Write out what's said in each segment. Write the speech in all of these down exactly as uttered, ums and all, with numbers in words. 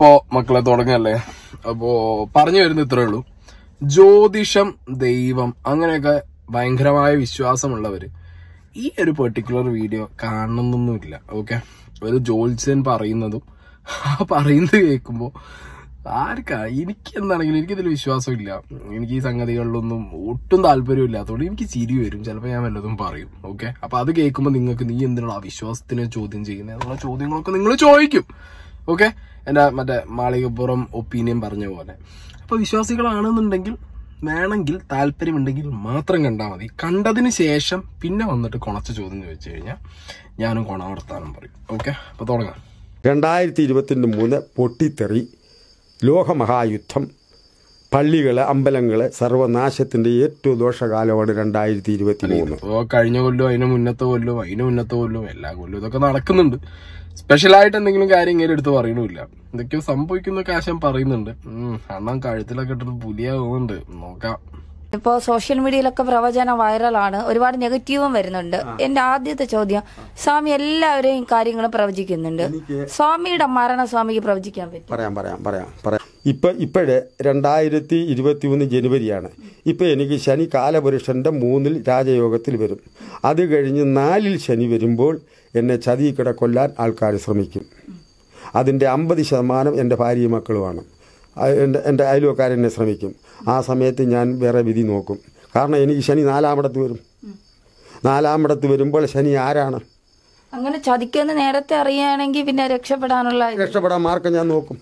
അപ്പോ മക്കളെ തുടങ്ങല്ലേ. അപ്പോ പറഞ്ഞു വരുന്ന ഇത്രേ ഉള്ളൂ. ജ്യോതിഷം, ദൈവം അങ്ങനെയൊക്കെ ഭയങ്കരമായ വിശ്വാസമുള്ളവര് ഈ ഒരു പെർട്ടിക്കുലർ വീഡിയോ കാണണമെന്നൊന്നുമില്ല. ഓക്കെ, ഒരു ജ്യോത്സ്യൻ പറയുന്നതും ആ പറയുന്നത് കേൾക്കുമ്പോ ആർക്കാ, എനിക്ക് എന്താണെങ്കിലും എനിക്കിതിൽ വിശ്വാസമില്ല. എനിക്ക് ഈ സംഗതികളിലൊന്നും ഒട്ടും താല്പര്യമില്ലാത്തതുകൊണ്ട് എനിക്ക് ചിരി വരും. ചിലപ്പോൾ ഞാൻ വല്ലതും പറയും. ഓക്കെ, അപ്പൊ അത് കേൾക്കുമ്പോൾ നിങ്ങൾക്ക് നീ എന്തിനുള്ള ആ വിശ്വാസത്തിനെ ചോദ്യം ചെയ്യുന്നത് എന്നുള്ള ചോദ്യങ്ങളൊക്കെ നിങ്ങൾ ചോദിക്കും. ഓക്കെ, എന്റെ മറ്റേ മാളികപ്പുറം ഒപ്പീനിയൻ പറഞ്ഞ പോലെ. അപ്പൊ വിശ്വാസികളാണെന്നുണ്ടെങ്കിൽ വേണമെങ്കിൽ താല്പര്യമുണ്ടെങ്കിൽ മാത്രം കണ്ടാൽ മതി. കണ്ടതിന് ശേഷം പിന്നെ വന്നിട്ട് കൊണച്ച ചോദ്യം ചോദിച്ചു കഴിഞ്ഞാൽ ഞാനും കൊണ വർത്താനം പറയും. ഓക്കെ, അപ്പൊ തുടങ്ങാം. രണ്ടായിരത്തി ഇരുപത്തിൻ്റെ മൂന്ന് പൊട്ടിത്തെറി, ലോകമഹായുദ്ധം, പള്ളികള് അമ്പലങ്ങള് സർവനാശത്തിന്റെ ഏറ്റവും ദോഷകാലമാണ് രണ്ടായിരത്തി ഇരുപത്തി മൂന്ന്. ഇപ്പോ കഴിഞ്ഞ കൊല്ലവും അതിന് മുന്നത്തെ കൊല്ലവും അതിന് മുന്നത്തെ കൊല്ലവും എല്ലാ കൊല്ലവും ഇതൊക്കെ നടക്കുന്നുണ്ട്. സ്പെഷ്യലായിട്ട് എന്തെങ്കിലും കാര്യം ഇങ്ങനെ എടുത്ത് പറയണില്ല. എന്തൊക്കെയോ സംഭവിക്കുന്ന കാശം പറയുന്നുണ്ട്. ഉം അണ്ണാൻ കഴുത്തിലൊക്കെ ഇട്ടിട്ട് പുലിയാവുന്നുണ്ട്. നോക്കാം. ഇപ്പോ സോഷ്യൽ മീഡിയയിലൊക്കെ പ്രവചനം വൈറലാണ്, ഒരുപാട് നെഗറ്റീവും വരുന്നുണ്ട്. എന്റെ ആദ്യത്തെ ചോദ്യം, സ്വാമി എല്ലാവരെയും കാര്യങ്ങൾ പ്രവചിക്കുന്നുണ്ട്. സ്വാമിയുടെ മരണം സ്വാമിക്ക് പ്രവചിക്കാൻ പറ്റും? പറയാം പറയാം പറയാം പറയാം ഇപ്പൊ ഇപ്പോഴ് രണ്ടായിരത്തി ഇരുപത്തി മൂന്ന് ജനുവരിയാണ്. ഇപ്പൊ എനിക്ക് ശനി കാലപുരുഷന്റെ മൂന്നിൽ രാജയോഗത്തിൽ വരും. അത് കഴിഞ്ഞ് നാലിൽ ശനി വരുമ്പോൾ എന്നെ ചതിക്കിട കൊല്ലാൻ ആൾക്കാർ ശ്രമിക്കും. അതിന്റെ അമ്പത് ശതമാനം എൻ്റെ ഭാര്യയും മക്കളുമാണ്. എൻ്റെ എൻ്റെ അയൽവക്കാരെന്നെ ശ്രമിക്കും. ആ സമയത്ത് ഞാൻ വേറെ വിധി നോക്കും. കാരണം എനിക്ക് ശനി നാലാമിടത്ത് വരും. നാലാമിടത്ത് വരുമ്പോൾ ശനി ആരാണ്? അങ്ങനെ ചതിക്കെന്ന് നേരത്തെ അറിയുകയാണെങ്കിൽ പിന്നെ രക്ഷപ്പെടാനുള്ള രക്ഷപ്പെടാൻ മാർഗം ഞാൻ നോക്കും.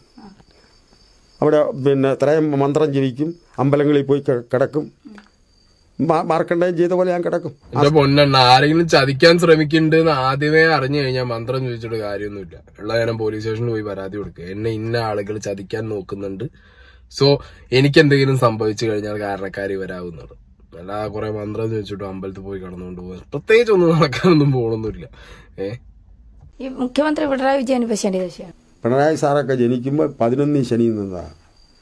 അവിടെ പിന്നെ ഇത്രയും മന്ത്രം ജപിക്കും, അമ്പലങ്ങളിൽ പോയി കിടക്കും, മാർക്കണ്ടേയം ചെയ്ത പോലെ ഞാൻ കിടക്കും. എന്റെ പൊന്നെണ്ണ, ആരെങ്കിലും ചതിക്കാൻ ശ്രമിക്കുന്നുണ്ട് ആദ്യമേ അറിഞ്ഞു കഴിഞ്ഞാൽ മന്ത്രം ചോദിച്ചിട്ട് കാര്യമൊന്നുമില്ല. ഉള്ള നേരം പോലീസ് സ്റ്റേഷനിൽ പോയി പരാതി കൊടുക്കുക, എന്നെ ഇന്ന ആളുകൾ ചതിക്കാൻ നോക്കുന്നുണ്ട്, സോ എനിക്ക് എന്തെങ്കിലും സംഭവിച്ചു കഴിഞ്ഞാൽ കാരണക്കാരി വരാവുന്നത്. അല്ല കുറെ മന്ത്രം ചോദിച്ചിട്ട് അമ്പലത്തിൽ പോയി കടന്നുകൊണ്ട് പോകാൻ പ്രത്യേകിച്ച് ഒന്നും നടക്കാനൊന്നും പോകണമെന്നില്ല. ഏഹ് ഈ മുഖ്യമന്ത്രി പിണറായി വിജയൻ ഇപ്പൊ ശനി ദശയാണ്. പിണറായി സാറൊക്കെ ജനിക്കുമ്പോൾ പതിനൊന്നിൽ ശനി നിന്നതാണ്.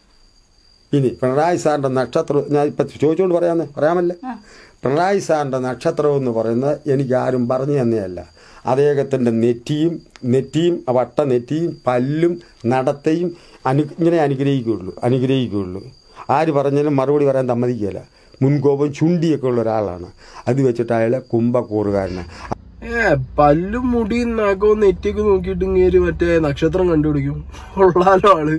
ഇനി പിണറായി സാറിന്റെ നക്ഷത്രം ഞാൻ ഇപ്പൊ ചോദിച്ചുകൊണ്ട് പറയാന്ന് പറയാമല്ലേ. പിണറായി സാറിന്റെ നക്ഷത്രം എന്ന് പറയുന്നത് എനിക്ക് ആരും പറഞ്ഞു തന്നെയല്ല. അദ്ദേഹത്തിന്റെ നെറ്റിയും നെറ്റിയും വട്ട നെറ്റിയും പല്ലും നടത്തയും അനു ഇങ്ങനെ അനുഗ്രഹിക്കുകയുള്ളൂ അനുഗ്രഹിക്കുകയുള്ളൂ ആര് പറഞ്ഞാലും മറുപടി പറയാൻ സമ്മതിക്കുകയില്ല. മുൻകോപം ചുണ്ടിയൊക്കെ ഉള്ള ഒരാളാണ്. അത് വെച്ചിട്ട് അയാളെ കുംഭക്കൂറുകാരനാണ്. ഏ പല്ലും മുടിയും നഖവും നെറ്റിയൊക്കെ നോക്കിയിട്ട് ഇങ്ങനെ മറ്റേ നക്ഷത്രം കണ്ടുപിടിക്കും. ഉള്ളാലോ ആള്.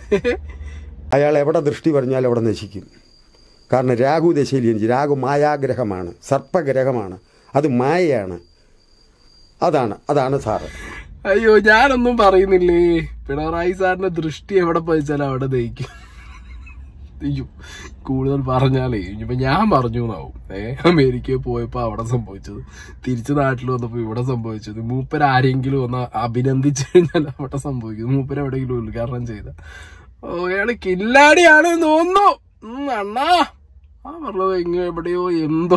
അയാൾ എവിടെ ദൃഷ്ടി പറഞ്ഞാലും അവിടെ നശിക്കും. കാരണം രാഹു ദശയിൽ ജനിച്ചു. രാഹു മായാഗ്രഹമാണ്, സർപ്പഗ്രഹമാണ്, അത് മായയാണ്. അതാണ് അതാണ് സാറ്. അയ്യോ ഞാനൊന്നും പറയുന്നില്ലേ. പിണറായി സാറിന്റെ ദൃഷ്ടി എവിടെ പതിച്ചാലും അവിടെ ദഹിക്കും. അയ്യോ കൂടുതൽ പറഞ്ഞാലേ ഇനിയിപ്പോ ഞാൻ പറഞ്ഞു എന്നാവും. ഏഹ് അമേരിക്കയിൽ പോയപ്പോ അവിടെ സംഭവിച്ചത്, തിരിച്ചു നാട്ടിൽ വന്നപ്പോ ഇവിടെ സംഭവിച്ചത്, മൂപ്പര് ആരെങ്കിലും ഒന്ന് അഭിനന്ദിച്ചു കഴിഞ്ഞാൽ അവിടെ സംഭവിക്കുന്നത്. മൂപ്പര് എവിടെയെങ്കിലും ഉദ്ഘാടനം ചെയ്ത ഓ അയാള് കില്ലാടിയാണ് തോന്നുന്നു. ഉം അണ്ണാ ആ പറഞ്ഞത് എങ്ങനെ എവിടെയോ എന്തോ.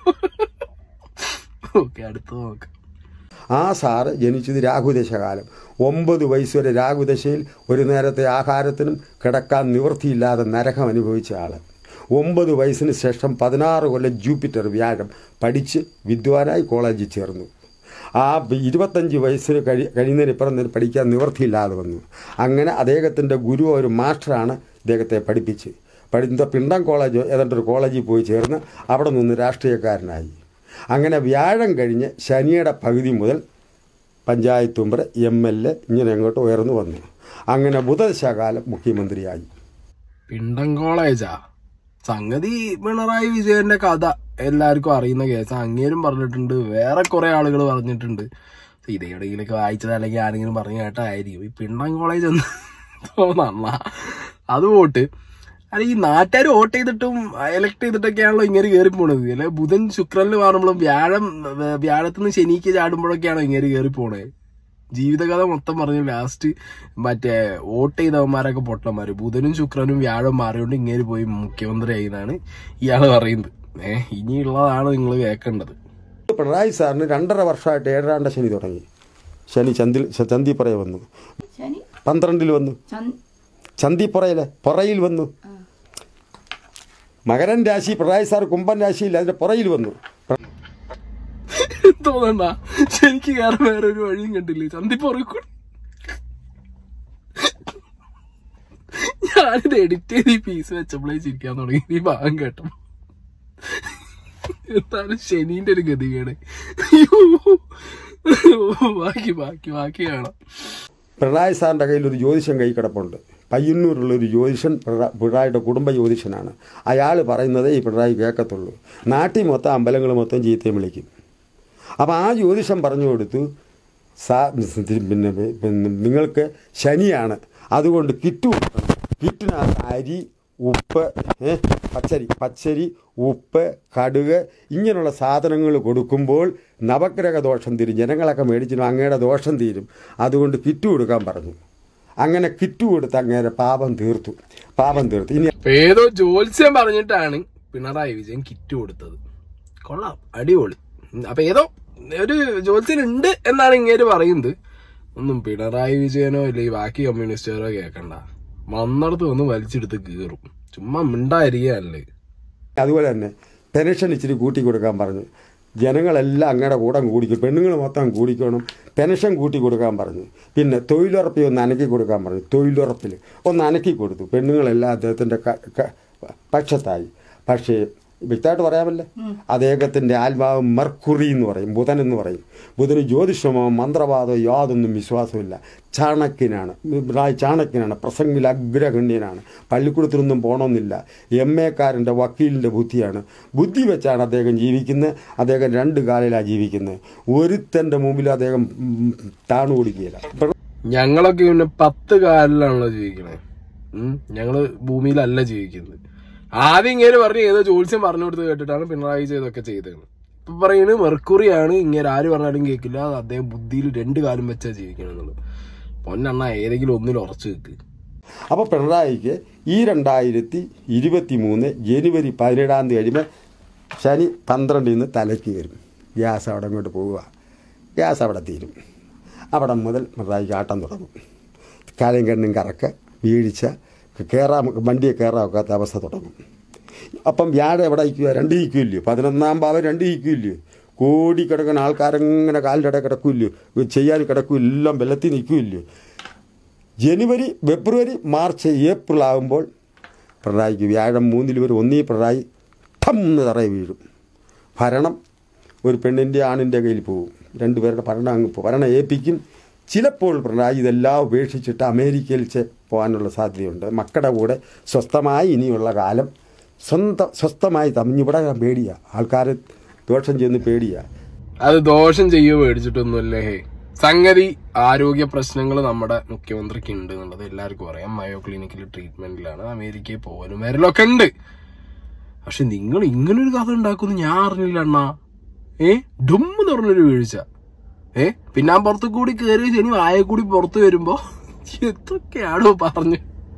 ഓക്കെ, അടുത്ത നോക്കാം. ആ സാറ് ജനിച്ചത് രാഹുദശകാലം. ഒമ്പത് വയസ്സ് വരെ രാഹുദശയിൽ ഒരു നേരത്തെ ആഹാരത്തിനും കിടക്കാൻ നിവൃത്തിയില്ലാതെ നരകം അനുഭവിച്ച ആൾ. ഒമ്പത് വയസ്സിന് ശേഷം പതിനാറ് കൊല്ലം ജൂപ്പിറ്റർ വ്യാഴം പഠിച്ച് വിദ്വാനായി കോളേജിൽ ചേർന്നു. ആ ഇരുപത്തഞ്ച് വയസ്സിന് കഴി കഴിയുന്നതിനിപ്പുറം പഠിക്കാൻ നിവൃത്തിയില്ലാതെ വന്നു. അങ്ങനെ അദ്ദേഹത്തിൻ്റെ ഗുരു ഒരു മാസ്റ്ററാണ് ഇദ്ദേഹത്തെ പഠിപ്പിച്ച് പഠിത്ത പിണ്ടം കോളേജ് ഏതാണ്ടൊരു കോളേജിൽ പോയി ചേർന്ന് അവിടെ നിന്ന് രാഷ്ട്രീയക്കാരനായി. അങ്ങനെ വ്യാഴം കഴിഞ്ഞ് ശനിയുടെ പകുതി മുതൽ panchayat member, M L A ഇങ്ങനെ അങ്ങോട്ട് ഉയർന്നു വന്നു. അങ്ങനെ ബുധദശകാലം മുഖ്യമന്ത്രിയായി. പിണ്ടം കോളേജാ സംഗതി. പിണറായി വിജയന്റെ കഥ എല്ലാവർക്കും അറിയുന്ന കേസ്. അങ്ങേരും പറഞ്ഞിട്ടുണ്ട്, വേറെ കുറെ ആളുകൾ പറഞ്ഞിട്ടുണ്ട്. ഇതെവിടെയെങ്കിലൊക്കെ വായിച്ചത് അല്ലെങ്കിൽ ആരെങ്കിലും പറഞ്ഞു കേട്ടായിരിക്കും. ഈ പിണ്ടം കോളേജ് എന്ന് തോന്നണ അത് വോട്ട് അല്ല, ഈ നാട്ടുകാർ വോട്ട് ചെയ്തിട്ടും എലക്ട് ചെയ്തിട്ടൊക്കെയാണല്ലോ ഇങ്ങനെ കയറി പോണത്. അല്ലെ ബുധൻ ശുക്രനിൽ മാറുമ്പോഴും വ്യാഴം വ്യാഴത്തുനിന്ന് ശനിക്ക് ചാടുമ്പോഴൊക്കെയാണോ ഇങ്ങനെ കയറി പോണേ. ജീവിതകഥ മൊത്തം പറഞ്ഞു ലാസ്റ്റ് മറ്റേ വോട്ട് ചെയ്തവന്മാരൊക്കെ പൊട്ടന്മാര്. ബുധനും ശുക്രനും വ്യാഴം മാറിയോണ്ട് ഇങ്ങനെ പോയി മുഖ്യമന്ത്രി ആയിന്നാണ് ഇയാള് പറയുന്നത്. ഏഹ് ഇനിയുള്ളതാണ് നിങ്ങൾ കേൾക്കേണ്ടത്. പിണറായി സാറിന് രണ്ടര വർഷമായിട്ട് ഏഴാണ്ട ശനി തുടങ്ങി. ശനി ചന്തി ചന്തിപ്പുറയെ വന്നു, പന്ത്രണ്ടിൽ വന്നു. ചന്തിപ്പുറയിലെ പുറയിൽ വന്നു. മകരൻ രാശി പിണറായി സാർ കുംഭൻ രാശിയിൽ അതിന്റെ പുറയിൽ വന്നു. തോന്നണ്ട, ശരിക്ക് കയറാൻ വേറെ ഒരു വഴിയും കണ്ടില്ലേ. ചന്തിപ്പുറ ഞാനിത് എഡിറ്റ് ചെയ്ത് ഈ പീസ് വെച്ചപ്പോഴേ ചിരിക്കാൻ തുടങ്ങി ഈ ഭാഗം കേട്ടോ. എന്താണ് ശനീന്റെ ഒരു ഗതികേട്. ബാക്കി ബാക്കി ബാക്കി കാണാം. പിണറായി സാറിൻ്റെ കയ്യിൽ ഒരു ജ്യോതിഷൻ കൈ കിടപ്പുണ്ട്. പയ്യന്നൂരുള്ളൊരു ജ്യോതിഷൻ പിണറായിയുടെ കുടുംബ ജ്യോതിഷനാണ്. അയാൾ പറയുന്നതേ ഈ പിണറായി കേൾക്കത്തുള്ളൂ. നാട്ടിൽ മൊത്തം അമ്പലങ്ങൾ മൊത്തം ചീത്തയും വിളിക്കും. അപ്പോൾ ആ ജ്യോതിഷം പറഞ്ഞു കൊടുത്തു, സാ പിന്നെ പിന്നെ നിങ്ങൾക്ക് ശനിയാണ്, അതുകൊണ്ട് കിറ്റ് കൊടുക്കണം. കിറ്റിനകത്ത് അരി, ഉപ്പ്, പച്ചരി പച്ചരി ഉപ്പ്, കടുക് ഇങ്ങനെയുള്ള സാധനങ്ങൾ കൊടുക്കുമ്പോൾ നവഗ്രഹ ദോഷം തീരും. ജനങ്ങളൊക്കെ മേടിച്ചിട്ടും അങ്ങയുടെ ദോഷം തീരും. അതുകൊണ്ട് കിറ്റ് കൊടുക്കാൻ പറഞ്ഞു. അങ്ങനെ കിറ്റ് കൊടുത്ത് അങ്ങേരെ പാപം തീർത്തു. പാപം തീർത്തു. ഇനി ഏതോ ജ്യോത്സ്യം പറഞ്ഞിട്ടാണ് പിണറായി വിജയൻ കിറ്റ് കൊടുത്തത്. കൊള്ളാം, അടിപൊളി. അപ്പൊ ഏതോ ഒരു ജ്യോത്സ്യൻ ഉണ്ട് എന്നാണ് ഇങ്ങേര് പറയുന്നത്. ഒന്നും പിണറായി വിജയനോ ഇല്ലെങ്കിൽ ബാക്കി കമ്മ്യൂണിസ്റ്റുകാരോ കേൾക്കണ്ട. വന്നിടത്ത് ഒന്ന് വലിച്ചെടുത്ത് കീറും. ചുമ്മാ മിണ്ടായിരിക്കല്ലേ. അതുപോലെ തന്നെ പെൻഷൻ ഇച്ചിരി കൂട്ടി കൊടുക്കാൻ പറഞ്ഞു. ജനങ്ങളെല്ലാം അങ്ങയുടെ കൂടെ കൂടിക്കും. പെണ്ണുങ്ങൾ മൊത്തം കൂടിക്കണം. പെൻഷൻ കൂട്ടി കൊടുക്കാൻ പറഞ്ഞു. പിന്നെ തൊഴിലുറപ്പിൽ ഒന്ന് അനക്കി കൊടുക്കാൻ പറഞ്ഞു. തൊഴിലുറപ്പിൽ ഒന്ന് അനക്കി കൊടുത്തു. പെണ്ണുങ്ങളെല്ലാം അദ്ദേഹത്തിൻ്റെ പക്ഷത്തായി. പക്ഷേ വ്യക്തമായിട്ട് പറയാമല്ലേ, അദ്ദേഹത്തിൻ്റെ ആത്മാവ് മെർക്കുറി എന്ന് പറയും, ബുധൻ എന്ന് പറയും. ബുധന് ജ്യോതിഷമോ മന്ത്രവാദമോ യാതൊന്നും വിശ്വാസമില്ല. ചാണക്യനാണ്, ചാണക്യനാണ്, പ്രസംഗിൽ അഗ്രഗണ്യനാണ്. പള്ളിക്കൂടത്തിലൊന്നും പോകണമെന്നില്ല. എം എക്കാരൻ്റെ വക്കീലിൻ്റെ ബുദ്ധിയാണ്. ബുദ്ധി വെച്ചാണ് അദ്ദേഹം ജീവിക്കുന്നത്. അദ്ദേഹം രണ്ട് കാലിലാണ് ജീവിക്കുന്നത്. ഒരുത്തൻ്റെ മുമ്പിൽ അദ്ദേഹം താണു കൊടുക്കുകയില്ല. ഞങ്ങളൊക്കെ പിന്നെ പത്ത് കാലിലാണല്ലോ ജീവിക്കണേ. ഞങ്ങള് ഭൂമിയിലല്ല ജീവിക്കുന്നത്. ആദ്യം ഇങ്ങനെ പറഞ്ഞ് ഏതോ ജ്യോത്സ്യം പറഞ്ഞു കൊടുത്ത് കേട്ടിട്ടാണ് പിണറായി ചെയ്തൊക്കെ ചെയ്തത്. ഇപ്പൊ പറയുന്നത് മെർക്കുറിയാണ്, ഇങ്ങനെ ആര് പറഞ്ഞാലും കേൾക്കില്ല, അദ്ദേഹം ബുദ്ധിയിൽ രണ്ട് കാലം വെച്ചാൽ ജീവിക്കണം എന്നുള്ളത്. പൊന്നെണ്ണ ഏതെങ്കിലും ഒന്നിൽ ഉറച്ചു വെക്ക്. അപ്പോൾ പിണറായിക്ക് ഈ രണ്ടായിരത്തി ഇരുപത്തി മൂന്ന് ജനുവരി പതിനേഴാം തീയതി കഴിയുമ്പോൾ ശനി പന്ത്രണ്ടിൽ നിന്ന് തലയ്ക്ക് വരും. ഗ്യാസ് അവിടെ അങ്ങോട്ട് പോവുക. ഗ്യാസ് അവിടെ തീരും. അവിടെ മുതൽ പിണറായിക്ക് ആട്ടം തുടങ്ങും. കാലം കണ്ണും കറക്ക, വീഴ്ച, കയറാൻ വണ്ടിയെ കയറാൻ ഒക്കാത്ത അവസ്ഥ തുടങ്ങും. അപ്പം വ്യാഴം എവിടെ ഇരിക്കുക? രണ്ട് ഇരിക്കില്ലയോ? പതിനൊന്നാം ഭാവം രണ്ട് ഇരിക്കില്ലയോ? കോടിക്കിടക്കുന്ന ആൾക്കാരങ്ങനെ കാലിൻ്റെ ഇടയിൽ കിടക്കില്ലയോ? ചെയ്യാൻ കിടക്കില്ല, എല്ലാം വെള്ളത്തിൽ നിൽക്കില്ലയോ? ജനുവരി ഫെബ്രുവരി മാർച്ച് ഏപ്രിൽ ആകുമ്പോൾ പിണറായിക്ക് വ്യാഴം മൂന്നിൽ വരും. ഒന്നീ പിണറായി ഠം എന്ന് തറയെ വീഴും. ഭരണം ഒരു പെണ്ണിൻ്റെ ആണിൻ്റെ കയ്യിൽ പോകും. രണ്ടുപേരുടെ ഭരണം അങ്ങ് ഭരണം ഏൽപ്പിക്കും. ചിലപ്പോൾ പിണറായി ഇതെല്ലാം ഉപേക്ഷിച്ചിട്ട് അമേരിക്കയിൽ പോകാനുള്ള സാധ്യതയുണ്ട്. മക്കളുടെ കൂടെ സ്വസ്ഥമായി ഇനിയുള്ള കാലം സ്വന്തം സ്വസ്ഥമായി തമിഞ്ഞിവിടെ പേടിയാ. ആൾക്കാർ ദോഷം ചെയ്യുന്ന പേടിയാ. അത് ദോഷം ചെയ്യുമോ പേടിച്ചിട്ടൊന്നുമല്ലേ. സംഗതി ആരോഗ്യ പ്രശ്നങ്ങൾ നമ്മുടെ മുഖ്യമന്ത്രിക്ക് ഉണ്ട് എന്നുള്ളത് എല്ലാവർക്കും അറിയാം. മയോ ക്ലിനിക്കിൽ ട്രീറ്റ്മെന്റിലാണ്. അമേരിക്കയിൽ പോകാനും വരലൊക്കെ ഉണ്ട്. പക്ഷെ നിങ്ങൾ ഇങ്ങനൊരു കഥ ഉണ്ടാക്കുന്നു ഞാൻ അറിഞ്ഞില്ല അണ്ണാ. ഏ ഡുമ്മ് തുറന്നൊരു വീഴ്ച. ഏ പിന്നെ ആ പുറത്തു കൂടി കയറി ശനി വായ കൂടി പുറത്തു വരുമ്പോ എത്രയൊക്കെയാണോ പറഞ്ഞു.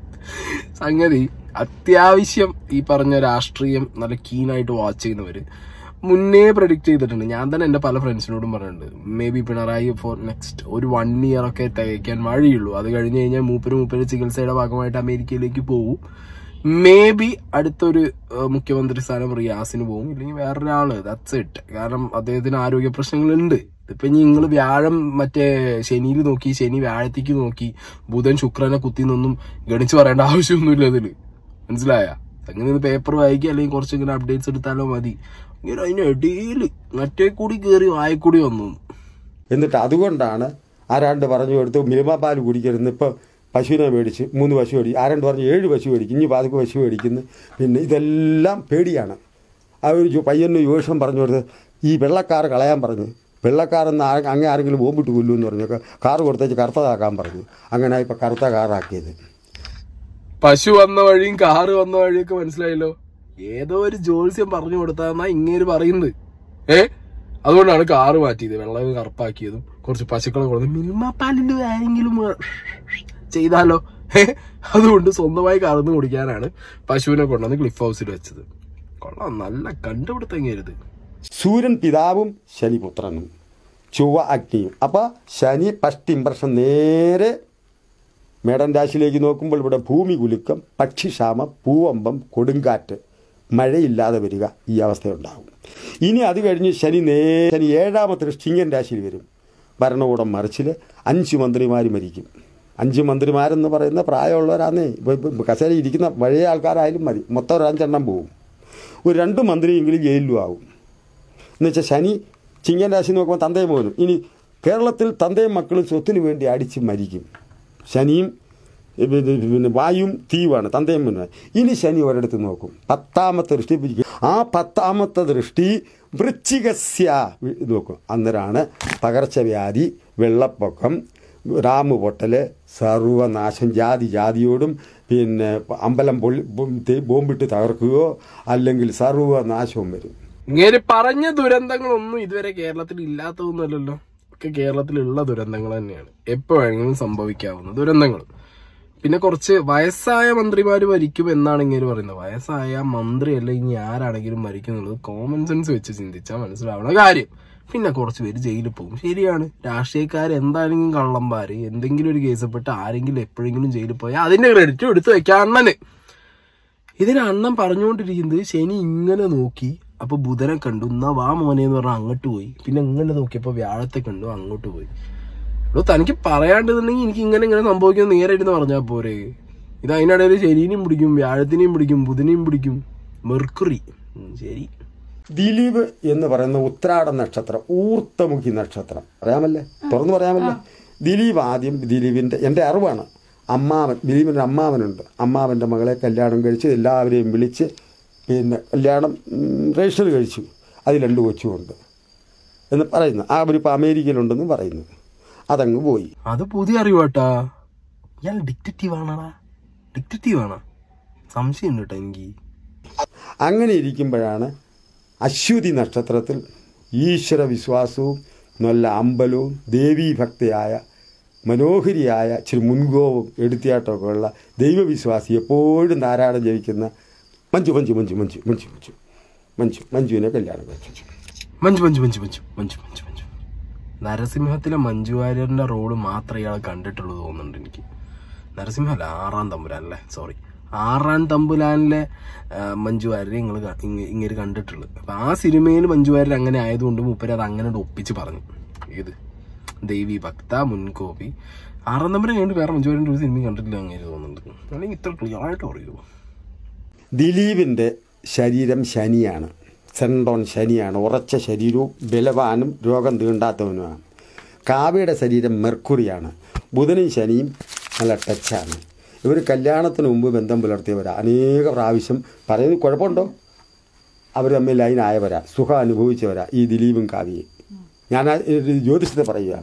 സംഗതി അത്യാവശ്യം ഈ പറഞ്ഞ രാഷ്ട്രീയം നല്ല കീനായിട്ട് വാച്ച് ചെയ്യുന്നവര് മുന്നേ പ്രഡിക്റ്റ് ചെയ്തിട്ടുണ്ട്. ഞാൻ തന്നെ എന്റെ പല ഫ്രണ്ട്സിനോടും പറഞ്ഞിട്ടുണ്ട്, may be Pinarayi for next ഒരു വൺ ഇയർ ഒക്കെ തികയ്ക്കാൻ വഴിയുള്ളൂ. അത് കഴിഞ്ഞ് കഴിഞ്ഞാൽ മൂപ്പര് മൂപ്പര് ചികിത്സയുടെ ഭാഗമായിട്ട് അമേരിക്കയിലേക്ക് പോകും. മേ ബി അടുത്തൊരു മുഖ്യമന്ത്രി സ്ഥാനം റിയാസിന് പോകും, ഇല്ലെങ്കിൽ വേറൊരാള്. That's it. കാരണം അദ്ദേഹത്തിന് ആരോഗ്യ പ്രശ്നങ്ങളുണ്ട്. ഇപ്പൊ നിങ്ങൾ വ്യാഴം മറ്റേ ശനിയിൽ നോക്കി, ശനി വ്യാഴത്തേക്ക് നോക്കി, ബുധൻ ശുക്രനെ കുത്തി നിന്നൊന്നും ഗണിച്ച് പറയേണ്ട ആവശ്യമൊന്നുമില്ല അതില്. മനസ്സിലായ? അങ്ങനെ പേപ്പർ വായിക്കുക, അല്ലെങ്കിൽ കുറച്ചിങ്ങനെ അപ്ഡേറ്റ്സ് എടുത്താലോ മതി. ഇങ്ങനെ അതിന്റെ ഇടയിൽ മറ്റേ കൂടി കയറി വായക്കൂടി വന്നു. എന്നിട്ട് അതുകൊണ്ടാണ് ആരാണ്ട് പറഞ്ഞു കൊടുത്ത് മിൽമ പാൽ കുടിക്കരുത്. ഇപ്പം പശുവിനെ മേടിച്ച് മൂന്ന് പശു മേടിക്കും. ആരാണ്ട് പറഞ്ഞ് ഏഴ് പശു മേടിക്കും. ഇനി പാതിക്ക് പശു മേടിക്കുന്നു. പിന്നെ ഇതെല്ലാം പേടിയാണ്. ആ ഒരു പയ്യന് യോഷം പറഞ്ഞു കൊടുത്ത് ഈ വെള്ളക്കാർ കളയാൻ പറഞ്ഞു. വെള്ളക്കാരെന്ന് ആ അങ്ങേ ആരെങ്കിലും ബോംബിട്ട് കൊല്ലൂ എന്ന് പറഞ്ഞൊക്കെ കാറ് കൊടുത്തേച്ച് കറുത്തതാക്കാൻ പറഞ്ഞു. അങ്ങനെ ഇപ്പം കറുത്ത കാറാക്കിയത്. പശു വന്ന വഴിയും കാറ് വന്ന വഴിയൊക്കെ മനസ്സിലായല്ലോ. ഏതോ ഒരു ജ്യോത്സ്യം പറഞ്ഞു കൊടുത്താന്നാ ഇങ്ങേര് പറയുന്നത്. ഏ അതുകൊണ്ടാണ് കാറ് മാറ്റിയത്, വെള്ളം കറുപ്പാക്കിയതും കുറച്ച് പശുക്കളെ കൊടുത്ത് മിൽമ പാലിന്റെ ആരെങ്കിലും ചെയ്താലോ. ഏ അതുകൊണ്ട് സ്വന്തമായി കറന്ന് കുടിക്കാനാണ് പശുവിനെ കൊണ്ടുവന്ന് ക്ലിഫ് ഹൗസിൽ വെച്ചത്. കൊള്ളാം, നല്ല കണ്ടുപിടുത്തങ്ങരുത്. സൂര്യൻ പിതാവും ശനി പുത്രനും ചൊവ്വ അഗ്നിയും. അപ്പോൾ ശനി ഫസ്റ്റ് ഇംപ്രഷൻ നേരെ മേടൻ രാശിയിലേക്ക് നോക്കുമ്പോൾ ഇവിടെ ഭൂമി കുലുക്കം, പക്ഷിക്ഷാമം, പൂവമ്പം, കൊടുങ്കാറ്റ്, മഴയില്ലാതെ വരിക, ഈ അവസ്ഥയുണ്ടാകും. ഇനി അത് കഴിഞ്ഞ് ശനി നേ ശനി ഏഴാമത്തെ ചിങ്ങൻ രാശിയിൽ വരും. ഭരണകൂടം മറിച്ചിൽ അഞ്ച് മന്ത്രിമാർ മരിക്കും. അഞ്ച് മന്ത്രിമാരെന്ന് പറയുന്ന പ്രായമുള്ളവരാന്നേ. ഇപ്പോൾ കസേര ഇരിക്കുന്ന പഴയ ആൾക്കാരായാലും മതി, മൊത്തം ഒരു അഞ്ചെണ്ണം പോവും. ഒരു രണ്ട് മന്ത്രിയെങ്കിലും ജയിലിലും ആവും. എന്നുവെച്ചാൽ ശനി ചിങ്ങൻ രാശി നോക്കുമ്പോൾ തന്തയും പോലും. ഇനി കേരളത്തിൽ തന്തയും മക്കളും സ്വത്തിന് വേണ്ടി അടിച്ച് മരിക്കും. ശനിയും പിന്നെ വായും തീയുമാണ്, തന്തയും മുന്നേ. ഇനി ശനി ഒരിടത്ത് നോക്കും, പത്താമത്തെ ദൃഷ്ടി പിരിക്കും. ആ പത്താമത്തെ ദൃഷ്ടി വൃശ്ചികസ്യ നോക്കും. അന്നേരമാണ് പകർച്ചവ്യാധി, വെള്ളപ്പൊക്കം, റാമ് പൊട്ടൽ, സർവനാശം. ജാതി ജാതിയോടും പിന്നെ അമ്പലം പൊള്ളി ബോംബിട്ട് തകർക്കുകയോ അല്ലെങ്കിൽ സർവനാശവും വരും. ഇങ്ങനെ പറഞ്ഞ ദുരന്തങ്ങളൊന്നും ഇതുവരെ കേരളത്തിൽ ഇല്ലാത്തതൊന്നുമല്ലല്ലോ. ഒക്കെ കേരളത്തിലുള്ള ദുരന്തങ്ങൾ തന്നെയാണ്, എപ്പോ വേണമെങ്കിലും സംഭവിക്കാവുന്ന ദുരന്തങ്ങൾ. പിന്നെ കുറച്ച് വയസ്സായ മന്ത്രിമാര് മരിക്കും എന്നാണ് ഇങ്ങനെ പറയുന്നത്. വയസ്സായ മന്ത്രി അല്ലെങ്കിൽ ആരാണെങ്കിലും മരിക്കും എന്നുള്ളത് കോമൺ സെൻസ് വെച്ച് ചിന്തിച്ചാൽ മനസ്സിലാവുന്ന കാര്യം. പിന്നെ കുറച്ച് പേര് ജയിലിൽ പോകും, ശരിയാണ്. രാഷ്ട്രീയക്കാർ എന്താണെങ്കിലും കള്ളന്മാര്, എന്തെങ്കിലും ഒരു കേസപ്പെട്ട് ആരെങ്കിലും എപ്പോഴെങ്കിലും ജയിലിൽ പോയാൽ അതിന്റെ ക്രെഡിറ്റ് എടുത്തു വെക്കാം അണ്ണന്. ഇതിന് അണ്ണൻ പറഞ്ഞുകൊണ്ടിരിക്കുന്നത് ശനി ഇങ്ങനെ നോക്കി, അപ്പൊ ബുധനെ കണ്ടു, എന്നാ വാ മോനെ എന്ന് പറഞ്ഞാൽ അങ്ങോട്ട് പോയി. പിന്നെ ഇങ്ങനെ നോക്കിയപ്പോ വ്യാഴത്തെ കണ്ടു, അങ്ങോട്ട് പോയി. ഇവിടെ തനിക്ക് പറയാണ്ടെന്നുണ്ടെങ്കിൽ എനിക്ക് ഇങ്ങനെ ഇങ്ങനെ സംഭവിക്കുന്നത് നേരായിട്ടെന്ന് പറഞ്ഞാൽ പോരെ. ഇത് അതിനിടയിൽ ശനിനെയും പിടിക്കും, വ്യാഴത്തിനെയും പിടിക്കും, ബുധനെയും പിടിക്കും, മെർക്കുറി. ശരി. ദിലീപ് എന്ന് പറയുന്ന ഉത്രാട നക്ഷത്രം, ഊർത്തമുഖി നക്ഷത്രം അറിയാമല്ലേ, തുറന്നു പറയാമല്ലേ. ദിലീപ് ആദ്യം, ദിലീപിന്റെ എൻ്റെ അറിവാണ്, അമ്മാവൻ, ദിലീപിന്റെ അമ്മാവനുണ്ട്. അമ്മാവന്റെ മകളെ കല്യാണം കഴിച്ച് എല്ലാവരെയും വിളിച്ച് പിന്നെ കല്യാണം രജിസ്റ്റർ കഴിച്ചു. അതിൽ രണ്ട് കൊച്ചുമുണ്ട് എന്ന് പറയുന്നു. അവരിപ്പോൾ അമേരിക്കയിലുണ്ടെന്ന് പറയുന്നു. അതങ്ങ് പോയി. അത് പുതിയ അറിവാട്ടാ. ഇയാൾ ഡിക്റ്റേറ്റീവ് ആണാ, ഡിക്റ്റേറ്റീവ് ആണോ? സംശയം ഉണ്ട് കേട്ടോ എനിക്ക്. അങ്ങനെ ഇരിക്കുമ്പോഴാണ് അശ്വതി നക്ഷത്രത്തിൽ ഈശ്വര വിശ്വാസവും നല്ല അമ്പലവും ദേവീഭക്തിയായ മനോഹരിയായ ഇച്ചിരി മുൻകോവും എടുത്തിയാട്ടമൊക്കെ ഉള്ള ദൈവവിശ്വാസി, എപ്പോഴും ധാരാളം ജപിക്കുന്ന മഞ്ജു മഞ്ജു മഞ്ജു മഞ്ജു മഞ്ജു മഞ്ജു മഞ്ജു മഞ്ജുവിനെ കല്യാണം കഴിച്ചു. മഞ്ജു മഞ്ജു മഞ്ജു മഞ്ജു മഞ്ജു മഞ്ജു മഞ്ജു നരസിംഹത്തിലെ മഞ്ജു വാര്യറിന്റെ റോള് മാത്രമേ ഇയാൾ കണ്ടിട്ടുള്ളൂ തോന്നുന്നുണ്ട് എനിക്ക്. നരസിംഹല്ല, ആറാം തമ്പുരാൻ അല്ലേ, സോറി, ആറാം തമ്പുരാനിലെ മഞ്ജു വാര്യരെ നിങ്ങൾ ഇങ്ങനെ കണ്ടിട്ടുള്ളത്. അപ്പൊ ആ സിനിമയിൽ മഞ്ജു വാര്യർ അങ്ങനെ ആയതുകൊണ്ട് മൂപ്പര് അത് അങ്ങനെ ഒപ്പിച്ച് പറഞ്ഞു. ഏത് ദേവി ഭക്ത മുൻകോപി ആറാം തമ്പുരാൻ കഴിഞ്ഞിട്ട് വേറെ മഞ്ജു വാര്യന്റെ ഒരു സിനിമയും കണ്ടിട്ടില്ല അങ്ങനെ തോന്നുന്നുണ്ട്. അല്ലെങ്കിൽ ഇത്ര ക്ലിയർ ആയിട്ട് പറയുമോ. ദിലീപിന്റെ ശരീരം ശനിയാണ്, സെൻഡോൺ ശനിയാണ്. ഉറച്ച ശരീരവും ബലവാനും രോഗം തീണ്ടാത്തവനുമാണ്. കാവ്യയുടെ ശരീരം മെർക്കുറിയാണ്. ബുധനും ശനിയും നല്ല ടച്ചാണ്. ഇവർ കല്യാണത്തിന് മുമ്പ് ബന്ധം പുലർത്തിയവരാ. അനേക പ്രാവശ്യം പറയുന്നത് കുഴപ്പമുണ്ടോ, അവർ തമ്മിൽ ലൈനായവരാ, സുഖം അനുഭവിച്ചവരാ ഈ ദിലീപും കാവ്യയും. ഞാൻ ജ്യോതിഷത്തെ പറയുക.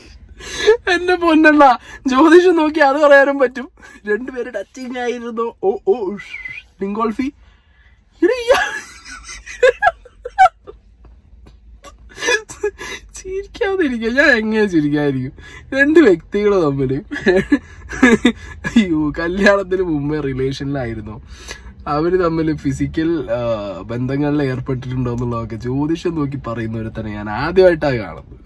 എന്റെ പൊന്നണ്ണ, ജ്യോതിഷം നോക്കി അത് പറയാനും പറ്റും. രണ്ടുപേര് ടച്ചിങ് ആയിരുന്നു. ഓ ഓ ഡിങ്കോൾഫി ചിരിക്കാതിരിക്കുക, ഞാൻ എങ്ങനെ ചിരിക്കാതിരിക്കും? രണ്ട് വ്യക്തികൾ തമ്മിൽ അയ്യോ കല്യാണത്തിന് മുമ്പേ റിലേഷനിലായിരുന്നു, അവര് തമ്മിൽ ഫിസിക്കൽ ബന്ധങ്ങളിൽ ഏർപ്പെട്ടിട്ടുണ്ടോ എന്നുള്ളതൊക്കെ ജ്യോതിഷം നോക്കി പറയുന്നവരെ തന്നെ ഞാൻ ആദ്യമായിട്ടാണ് കാണുന്നത്.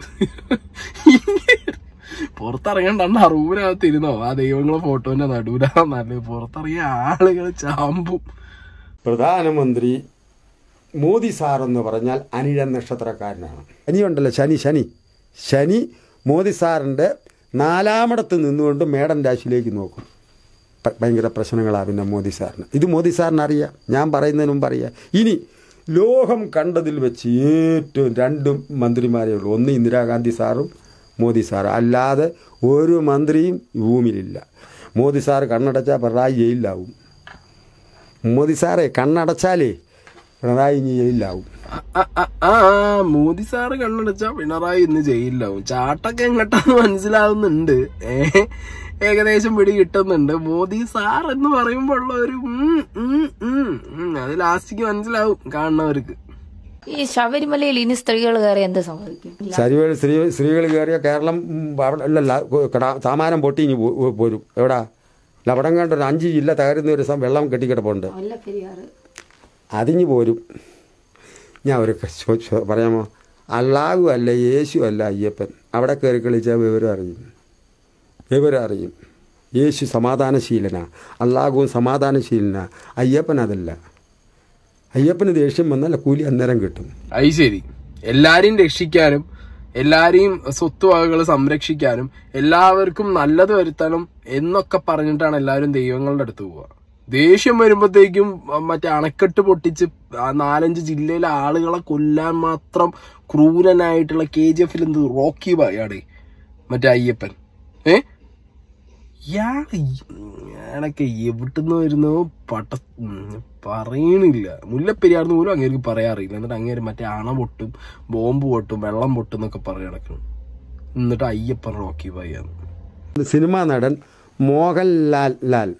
പുറത്തിറങ്ങണ്ട റൂമിനകത്ത് ഇരുന്നോ ആ ദൈവങ്ങളെ ഫോട്ടോന്റെ നടുവിലാ നല്ലത്. പുറത്തിറങ്ങിയ ആളുകൾ ചാമ്പും. പ്രധാനമന്ത്രി മോദി സാർ എന്ന് പറഞ്ഞാൽ അനിഴ നക്ഷത്രക്കാരനാണ്. ശനിയുണ്ടല്ലോ, ശനി ശനി ശനി മോദി സാറിൻ്റെ നാലാമിടത്ത് നിന്നുകൊണ്ട് മേടൻ രാശിയിലേക്ക് നോക്കും. ഭയങ്കര പ്രശ്നങ്ങളാണ് പിന്നെ മോദി സാറിന്. ഇത് മോദി സാറിന് അറിയാം, ഞാൻ പറയുന്നതിന് മുമ്പ് അറിയാം. ഇനി ലോകം കണ്ടതിൽ വെച്ച് ഏറ്റവും രണ്ട് മന്ത്രിമാരേ ഉള്ളൂ, ഒന്ന് ഇന്ദിരാഗാന്ധി സാറും മോദി സാറും. അല്ലാതെ ഒരു മന്ത്രിയും ഭൂമിയിലില്ല. മോദി സാറ് കണ്ണടച്ചാൽ പിണറായി ജയിലിലാവും. മോദി സാറേ കണ്ണടച്ചാലേ പിണറായി ഇനി ജയിലിലാവും. ആ മോദി സാറ് കണ്ണടച്ചാ പിണറായി ഇന്ന് ജയിലിലാവും. ചാട്ടൊക്കെ എങ്ങോട്ടാന്ന് മനസ്സിലാവുന്നുണ്ട്, ഏ ഏകദേശം പിടി കിട്ടുന്നുണ്ട്. മോദി സാർ എന്ന് പറയുമ്പോ ഉള്ള ഒരു അത് ലാസ്റ്റിക്ക് മനസ്സിലാവും കാണുന്നവർക്ക്. ഈ ശബരിമലയിൽ ഇനി സ്ത്രീകൾ കയറി എന്ത് സംഭവിക്കും? ശബരിമല സ്ത്രീ സ്ത്രീകൾ കയറിയ കേരളം അല്ലല്ല സാമാനം പൊട്ടി ഇനി പോരും. എവിടാ ലവടം കണ്ട ഒരു അഞ്ച് ജില്ല തകരുന്ന ഒരു വെള്ളം കെട്ടിക്കിടപ്പുണ്ട്, അതിഞ്ഞ് പോരും. ഞാൻ ഒരു പറയാമോ, അള്ളാഹു അല്ല യേശു അല്ല അയ്യപ്പൻ. അവിടെ കയറി കളിച്ചാൽ വിവരം അറിയും, വിവരം അറിയും. യേശു സമാധാനശീലനാ, അള്ളാഹുവും സമാധാനശീലനാ. അയ്യപ്പൻ അതല്ല. അയ്യപ്പന് ദേഷ്യം വന്നാൽ കൂലി അന്നേരം കിട്ടും. അത് ശരി, എല്ലാരെയും രക്ഷിക്കാനും എല്ലാരെയും സ്വത്തുവകകൾ സംരക്ഷിക്കാനും എല്ലാവർക്കും നല്ലത് വരുത്താനും എന്നൊക്കെ പറഞ്ഞിട്ടാണ് എല്ലാവരും ദൈവങ്ങളുടെ അടുത്ത് പോവുക. ദേഷ്യം വരുമ്പോഴത്തേക്കും മറ്റേ അണക്കെട്ട് പൊട്ടിച്ച് നാലഞ്ച് ജില്ലയിലെ ആളുകളെ കൊല്ലാൻ മാത്രം ക്രൂരനായിട്ടുള്ള കെ ജി എഫിൽ എന്ത് റോക്കി ബായാടേ മറ്റേ അയ്യപ്പൻ. ഏ ഇയാളൊക്കെ എവിടുന്ന് വരുന്നോ പട്ട പറയണില്ല. മുല്ലപ്പെരിയാർന്ന് പോലും അങ്ങേർക്ക് പറയാറില്ല. എന്നിട്ട് അങ്ങേര് മറ്റേ അണ പൊട്ടും ബോംബ് പൊട്ടും വെള്ളം പൊട്ടും എന്നൊക്കെ പറഞ്ഞു നടക്കണം. എന്നിട്ട് അയ്യപ്പൻ റോക്കി ബായാണ്. സിനിമാ നടൻ മോഹൻലാൽ ലാൽ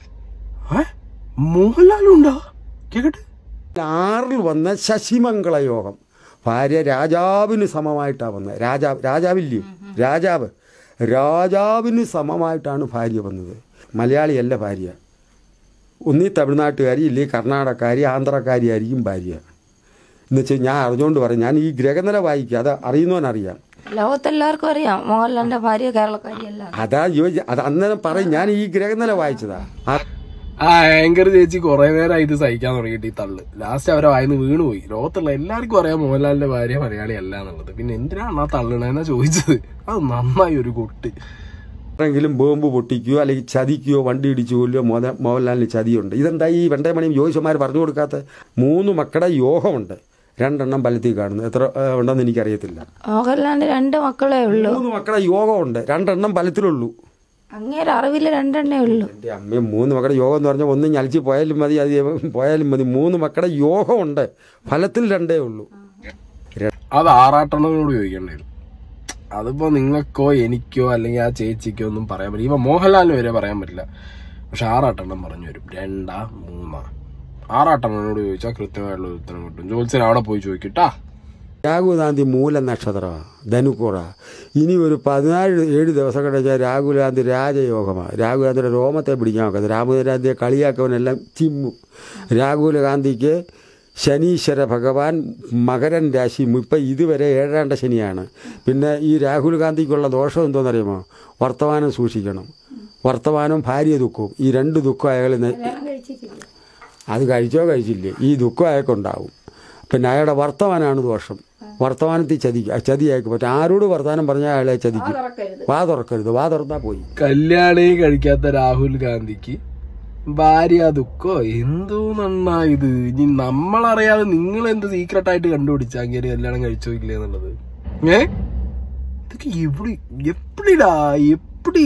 മോഹൻലാലുണ്ടോ കേക്കട്ടെ. ആറിൽ വന്ന ശശിമംഗള യോഗം ഭാര്യ രാജാവിന് സമമായിട്ടാണ് വന്നത്. രാജാവ് രാജാവില്ലേ രാജാവ് രാജാവിന് സമമായിട്ടാണ് ഭാര്യ വന്നത്. മലയാളിയല്ല ഭാര്യ. ഒന്നീ തമിഴ്നാട്ടുകാരി ഇല്ലേ കർണാടകക്കാരി ആന്ധ്രക്കാരി ആയിരിക്കും ഭാര്യ. എന്ന് വെച്ചാൽ ഞാൻ അറിഞ്ഞുകൊണ്ട് പറയും. ഞാൻ ഈ ഗ്രഹനില വായിക്കുക, അത് അറിയുന്നവനറിയാം. ലോകത്തെല്ലാവർക്കും അറിയാം മോഹൻലാലിന്റെ ഭാര്യ കേരളക്കാരിയല്ല. അതാ യോജി അത് അന്നേരം പറയും. ഞാൻ ഈ ഗ്രഹനില വായിച്ചതാ. ആ ആങ്കർ ചേച്ചി കുറെ നേരം ഇത് സഹിക്കാൻ തുടങ്ങിയിട്ട് ഈ തള്ളു ലാസ്റ്റ് അവരെ വായന്ന് വീണുപോയി. ലോകത്തുള്ള എല്ലാവർക്കും അറിയാം മോഹൻലാലിന്റെ ഭാര്യ മലയാളി അല്ല എന്നുള്ളത്. പിന്നെ എന്തിനാണ് ആ തള്ളണെന്നാ ചോദിച്ചത്. അത് നന്നായി ഒരു കൊട്ട്. എങ്കിലും ബോംബ് പൊട്ടിക്കുകയോ അല്ലെങ്കിൽ ചതിക്കുകയോ വണ്ടി ഇടിച്ചു കൊല്ലുകയോ മോഹ മോഹൻലാലിന് ചതിയുണ്ട്. ഇതെന്താ ഈ വെണ്ടയമണിയും ജ്യോതിഷന്മാർ പറഞ്ഞു കൊടുക്കാത്ത? മൂന്ന് മക്കളുടെ യോഗമുണ്ട്, രണ്ടെണ്ണം ബലത്തിൽ കാണുന്നു. എത്ര ഉണ്ടെന്ന് എനിക്കറിയത്തില്ല. മോഹൻലാലിന് രണ്ട് മക്കളേ ഉള്ളൂ. മൂന്ന് മക്കളുടെ യോഗമുണ്ട്, രണ്ടെണ്ണം ബലത്തിലുള്ളൂ. അങ്ങേരെ അറിവില്ല രണ്ടെണ്ണേ ഉള്ളൂ. എൻ്റെ അമ്മ മൂന്ന് മക്കളുടെ യോഗം എന്ന് പറഞ്ഞാൽ ഒന്ന് ഞലിച്ച് പോയാലും മതി, അത് പോയാലും മതി. മൂന്ന് മക്കളുടെ യോഗമുണ്ട്, ഫലത്തിൽ രണ്ടേ ഉള്ളൂ. അത് ആറാട്ടെണ്ണനോട് ചോദിക്കേണ്ടി വരും. അതിപ്പോ നിങ്ങൾക്കോ എനിക്കോ അല്ലെങ്കിൽ ആ ചേച്ചിക്കോ ഒന്നും പറയാൻ പറ്റില്ല. ഇപ്പൊ മോഹൻലാലിന് വരെ പറയാൻ പറ്റില്ല. പക്ഷെ ആറാട്ടെണ്ണം പറഞ്ഞു വരും. രണ്ടാ മൂന്നാ ആറാട്ടെണ്ണനോട് ചോദിച്ചാൽ കൃത്യമായിട്ടുള്ള ഉത്തരം കിട്ടും. ജോത്സ്യൻ അവിടെ പോയി ചോദിക്കട്ടാ. രാഹുൽഗാന്ധി മൂല നക്ഷത്രമാണ്, ധനുക്കൂറ. ഇനി ഒരു പതിനാല് ഏഴ് ദിവസം കഴിഞ്ഞാൽ രാഹുൽ ഗാന്ധി രാജയോഗമാണ്. രാഹുൽ ഗാന്ധിയുടെ രോമത്തെ പിടിക്കാൻ നോക്കുന്നത്. രാഹുൽ ഗാന്ധിയെ കളിയാക്കവനെല്ലാം ചിമ്മും. രാഹുൽ ഗാന്ധിക്ക് ശനീശ്വര ഭഗവാൻ മകരൻ രാശി ഇപ്പം ഇതുവരെ ഏഴാണ്ട ശനിയാണ്. പിന്നെ ഈ രാഹുൽ ഗാന്ധിക്കുള്ള ദോഷം എന്തോന്നറിയുമോ? വർത്തമാനം സൂക്ഷിക്കണം. വർത്തമാനവും ഭാര്യ ദുഃഖവും, ഈ രണ്ട് ദുഃഖം അയാൾ അത് കഴിച്ചോ കഴിച്ചില്ലേ ഈ ദുഃഖം അയാൾക്കുണ്ടാവും. പിന്നെ അയാളുടെ വർത്തമാനമാണ് ദോഷം. വർത്തമാനത്തിൽ ചതിക്കുക, ചതി അയക്കും പറ്റും. ആരോട് വർത്തമാനം പറഞ്ഞാൽ അയാളെ ചതിക്കും. വാ തുറക്കരുത്, വാ തുറന്നാ പോയി. കല്യാണേ കഴിക്കാത്ത രാഹുൽ ഗാന്ധിക്ക് ഭാര്യ ദുഃഖോ എന്തോ നന്നായത്. ഇനി നമ്മളറിയാതെ നിങ്ങൾ എന്ത് സീക്രട്ട് ആയിട്ട് കണ്ടുപിടിച്ചാ അങ്ങനെ കല്യാണം കഴിച്ചോ ഇല്ലേ എന്നുള്ളത്. ഏ ഇതൊക്കെ എവിടെ എപ്പിടാ എപ്പിടി?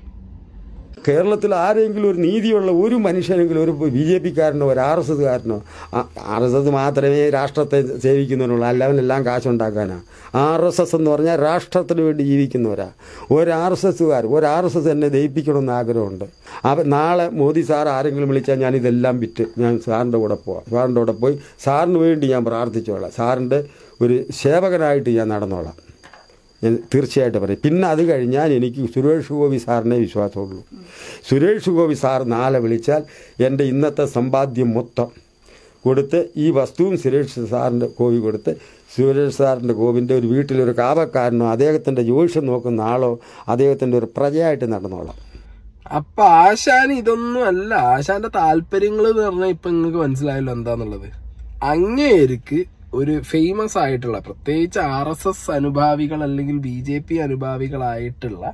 കേരളത്തിൽ ആരെങ്കിലും ഒരു നീതിയുള്ള ഒരു മനുഷ്യനെങ്കിലും, ഒരു ബി ജെ പിക്കാരനോ ഒരു ആർ എസ് എസ്കാരനോ, ആർ എസ് എസ് മാത്രമേ രാഷ്ട്രത്തെ സേവിക്കുന്നവരുള്ളൂ, അല്ലവനെല്ലാം കാശുണ്ടാക്കാനാണ്. ആർ എസ് എസ് എന്ന് പറഞ്ഞാൽ രാഷ്ട്രത്തിന് വേണ്ടി ജീവിക്കുന്നവരാ. ഒരു ആർ എസ് എസ്സുകാർ ഒരു ആർ എസ് എസ് എന്നെ ദയിപ്പിക്കണമെന്ന് ആഗ്രഹമുണ്ട്. അപ്പം നാളെ മോദി സാർ ആരെങ്കിലും വിളിച്ചാൽ ഞാനിതെല്ലാം വിറ്റ് ഞാൻ സാറിൻ്റെ കൂടെ പോവാം. സാറിൻ്റെ കൂടെ പോയി സാറിന് വേണ്ടി ഞാൻ പ്രാർത്ഥിച്ചോളാം. സാറിൻ്റെ ഒരു സേവകനായിട്ട് ഞാൻ നടന്നോളാം. ഞാൻ തീർച്ചയായിട്ടും പറയും. പിന്നെ അത് കഴിഞ്ഞാൽ എനിക്ക് സുരേഷ് ഗോപി സാറിനെ വിശ്വാസമുള്ളൂ. സുരേഷ് ഗോപി സാർ നാളെ വിളിച്ചാൽ എൻ്റെ ഇന്നത്തെ സമ്പാദ്യം മൊത്തം കൊടുത്ത് ഈ വസ്തുവും സുരേഷ് സാറിൻ്റെ ഗോപി കൊടുത്ത് സുരേഷ് സാറിൻ്റെ ഗോപിൻ്റെ ഒരു വീട്ടിലൊരു കാവക്കാരനോ അദ്ദേഹത്തിൻ്റെ ജ്യോതിഷം നോക്കുന്ന ആളോ അദ്ദേഹത്തിൻ്റെ ഒരു പ്രജയായിട്ട് നടന്നോളാം. അപ്പൊ ആശാൻ ഇതൊന്നും അല്ല. ആശാന്റെ താല്പര്യങ്ങൾ എന്ന് പറഞ്ഞാൽ ഇപ്പൊ നിങ്ങൾക്ക് മനസ്സിലായല്ലോ എന്താന്നുള്ളത്. അങ്ങേർക്ക് ഒരു ഫേമസ് ആയിട്ടുള്ള, പ്രത്യേകിച്ച് ആർ എസ് എസ് അനുഭാവികൾ അല്ലെങ്കിൽ ബി ജെ പി അനുഭാവികളായിട്ടുള്ള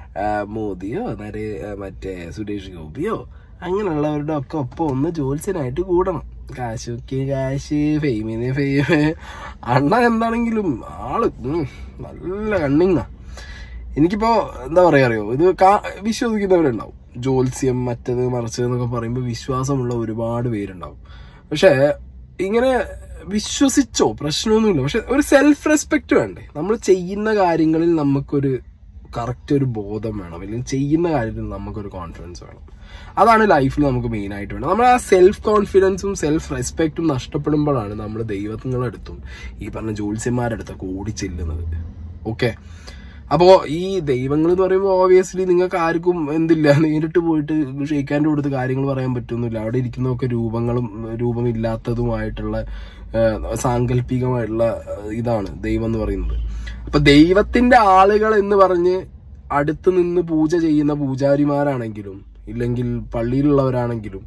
മോദിയോ നരേ മറ്റേ സുരേഷ് ഗോപിയോ അങ്ങനെയുള്ളവരുടെ ഒക്കെ ഒപ്പം ഒന്ന് ജോത്സ്യനായിട്ട് കൂടണം. കാശൊക്കെ കാശ്, ഫെയിമിന് ഫെയിം. അണ്ണ എന്താണെങ്കിലും ആള് നല്ല കണ്ണിങ്ങ. എനിക്കിപ്പോ എന്താ പറയാ അറിയോ, ഇത് വിശ്വസിക്കുന്നവരുണ്ടാവും. ജോത്സ്യം മറ്റത് മറിച്ചത് എന്നൊക്കെ പറയുമ്പോൾ വിശ്വാസമുള്ള ഒരുപാട് പേരുണ്ടാവും. പക്ഷെ ഇങ്ങനെ വിശ്വസിച്ചോ പ്രശ്നമൊന്നുമില്ല. പക്ഷെ ഒരു സെൽഫ് റെസ്പെക്ട് വേണ്ടേ? നമ്മൾ ചെയ്യുന്ന കാര്യങ്ങളിൽ നമുക്കൊരു കറക്റ്റ് ഒരു ബോധം വേണം, അല്ലെങ്കിൽ ചെയ്യുന്ന കാര്യത്തിൽ നമുക്കൊരു കോൺഫിഡൻസ് വേണം. അതാണ് ലൈഫിൽ നമുക്ക് മെയിൻ ആയിട്ട് വേണം. നമ്മൾ ആ സെൽഫ് കോൺഫിഡൻസും സെൽഫ് റെസ്പെക്റ്റും നഷ്ടപ്പെടുമ്പോഴാണ് നമ്മൾ ദൈവങ്ങളുടെ അടുത്തും ഈ പറഞ്ഞ ജോത്സ്യന്മാരുടെ അടുത്തൊക്കെ ഓടിച്ചെല്ലുന്നത്. ഓക്കെ, അപ്പോ ഈ ദൈവങ്ങൾ എന്ന് പറയുമ്പോൾ ഓബിയസ്ലി നിങ്ങൾക്ക് ആർക്കും എന്തില്ല, നേരിട്ട് പോയിട്ട് ഷെയ്ക്കാൻ്റെ കൊടുത്ത് കാര്യങ്ങൾ പറയാൻ പറ്റുന്നില്ല. അവിടെ ഇരിക്കുന്നതൊക്കെ രൂപങ്ങളും രൂപമില്ലാത്തതുമായിട്ടുള്ള സാങ്കല്പികമായിട്ടുള്ള ഇതാണ് ദൈവം എന്ന് പറയുന്നത്. അപ്പൊ ദൈവത്തിന്റെ ആളുകൾ എന്ന് പറഞ്ഞ് അടുത്ത് നിന്ന് പൂജ ചെയ്യുന്ന പൂജാരിമാരാണെങ്കിലും ഇല്ലെങ്കിൽ പള്ളിയിലുള്ളവരാണെങ്കിലും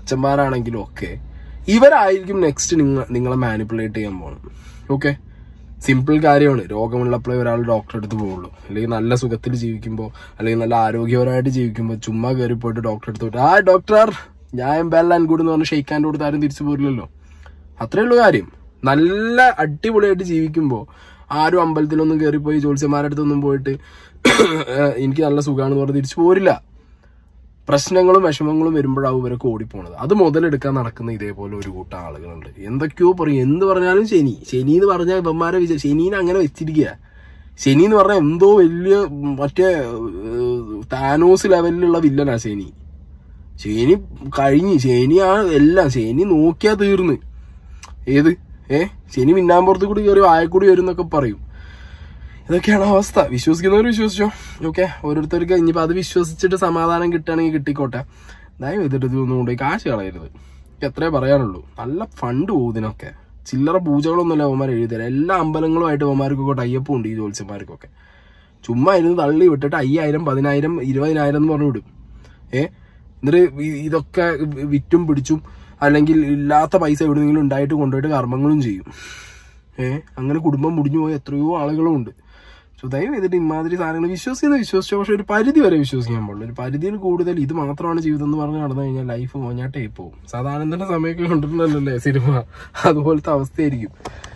അച്ഛന്മാരാണെങ്കിലും ഒക്കെ ഇവരായിരിക്കും നെക്സ്റ്റ് നിങ്ങൾ നിങ്ങളെ മാനിപ്പുലേറ്റ് ചെയ്യാൻ പോകണം. ഓക്കെ, സിമ്പിൾ കാര്യമാണ്. രോഗമുള്ളപ്പോഴേ ഒരാൾ ഡോക്ടറെ അടുത്ത് പോവുള്ളൂ. അല്ലെങ്കിൽ നല്ല സുഖത്തിൽ ജീവിക്കുമ്പോൾ, അല്ലെങ്കിൽ നല്ല ആരോഗ്യപരമായിട്ട് ജീവിക്കുമ്പോൾ ചുമ്മാ കയറി പോയിട്ട് ഡോക്ടറെ അടുത്ത് പോയിട്ട് ആ ഡോക്ടർ ഞാൻ ബെല്ലാൻ കൂടി എന്ന് പറഞ്ഞ് ഷെയ്ക്കാൻ്റെ കൊടുത്ത് ആരും തിരിച്ചു പോരില്ലല്ലോ. അത്രേ ഉള്ളൂ കാര്യം. നല്ല അടിപൊളിയായിട്ട് ജീവിക്കുമ്പോൾ ആരും അമ്പലത്തിലൊന്നും കയറിപ്പോയി ജ്യോത്സ്യന്മാരുടെ അടുത്തൊന്നും പോയിട്ട് എനിക്ക് നല്ല സുഖമാണെന്ന് പറഞ്ഞ് തിരിച്ചു പോരില്ല. പ്രശ്നങ്ങളും വിഷമങ്ങളും വരുമ്പോഴാവും ഇവരൊക്കെ ഓടിപ്പോണത്. അത് മുതലെടുക്കാൻ നടക്കുന്ന ഇതേപോലെ ഒരു കൂട്ടം ആളുകളുണ്ട്. എന്തൊക്കെയോ പറയും, എന്ത് പറഞ്ഞാലും ശനി ശനി എന്ന് പറഞ്ഞാൽ ഇവന്മാരെ വിചാരിച്ച ശനീനെ അങ്ങനെ വെച്ചിരിക്കുക. ശനി എന്ന് പറഞ്ഞാൽ എന്തോ വലിയ മറ്റേ താനോസ് ലെവലിലുള്ള വില്ലനാ ശനി. ശനി കഴിഞ്ഞ് ശനിയാ എല്ലാം. ശനി നോക്കിയാ തീർന്ന്. ഏത് ഏ ശനി മിന്നാമ്പുറത്ത് കൂടി കയറി വായക്കൂടി വരും എന്നൊക്കെ പറയും. ഇതൊക്കെയാണ് അവസ്ഥ. വിശ്വസിക്കുന്നവർ വിശ്വസിച്ചോ. ഓക്കെ, ഓരോരുത്തർക്ക് ഇനിയിപ്പോൾ അത് വിശ്വസിച്ചിട്ട് സമാധാനം കിട്ടുകയാണെങ്കിൽ കിട്ടിക്കോട്ടെ. ദയവ് ചെയ്തിട്ട് ഇതൊന്നും കൊണ്ടുപോയി കാശ് കളയരുത്. എത്രേ പറയാനുള്ളൂ. നല്ല ഫണ്ട് പോകും ഇതിനൊക്കെ. ചില്ലറ പൂജകളൊന്നുമല്ല അവന്മാർ എഴുതിയത്. എല്ലാ അമ്പലങ്ങളുമായിട്ട് അവന്മാർക്കൊക്കെ ടൈപ്പ് ഉണ്ട് ഈ ജ്യോത്സ്യന്മാർക്കൊക്കെ. ചുമ്മാ ഇരുന്ന് തള്ളി വിട്ടിട്ട് അയ്യായിരം പതിനായിരം ഇരുപതിനായിരം എന്ന് പറഞ്ഞു വിടും. ഏ എന്നിട്ട് ഇതൊക്കെ വിറ്റും പിടിച്ചും അല്ലെങ്കിൽ ഇല്ലാത്ത പൈസ എവിടെയെങ്കിലും ഉണ്ടായിട്ട് കൊണ്ടുപോയിട്ട് കർമ്മങ്ങളും ചെയ്യും. ഏഹ് അങ്ങനെ കുടുംബം മുടിഞ്ഞു പോയ എത്രയോ ആളുകളും ഉണ്ട്. സോ ദയവ് ചെയ്തിട്ട് ഇമാതിരി സാധനങ്ങൾ വിശ്വസിക്കുന്നത് വിശ്വസിച്ചോ, പക്ഷെ ഒരു പരിധി വരെ വിശ്വസിക്കാൻ പാടില്ല. ഒരു പരിധിയിൽ കൂടുതൽ ഇത് മാത്രമാണ് ജീവിതം എന്ന് പറഞ്ഞ് നടന്നു കഴിഞ്ഞാൽ ലൈഫ് മോഞ്ഞാട്ടേ പോകും. സദാനന്ദന്റെ സമയമൊക്കെ കണ്ടിട്ടുണ്ടല്ലേ സിനിമ, അതുപോലത്തെ അവസ്ഥയായിരിക്കും.